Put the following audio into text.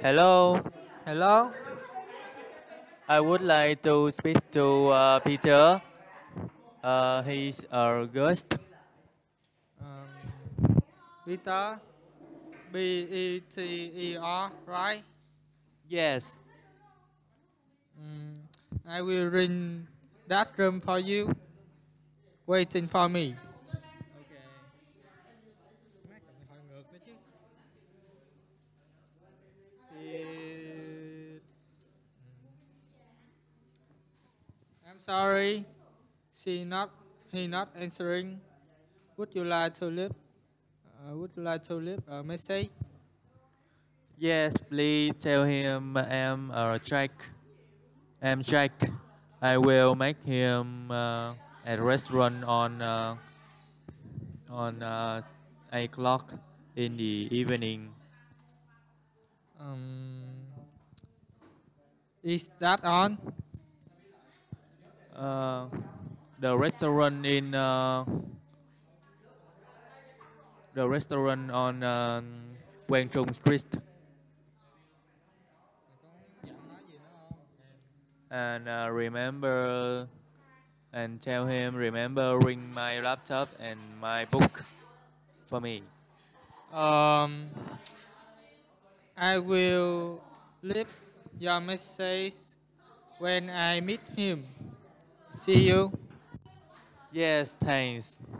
Hello, Hello. I would like to speak to Peter. He's our guest. Peter. Peter, right? Yes, Mm, I will ring that room for you. Waiting for me. It- I'm sorry. She not. He not answering. Would you like to leave? Would you like to leave a message? yes, please tell him I'm Jack. I will make him at restaurant on 8 o'clock in the evening. Um, is that on? Uh, the restaurant in the restaurant on Quang Trung Street. And remember and tell him remember bring my laptop and my book for me. Um, I will leave your message when I meet him. See you. Yes, thanks.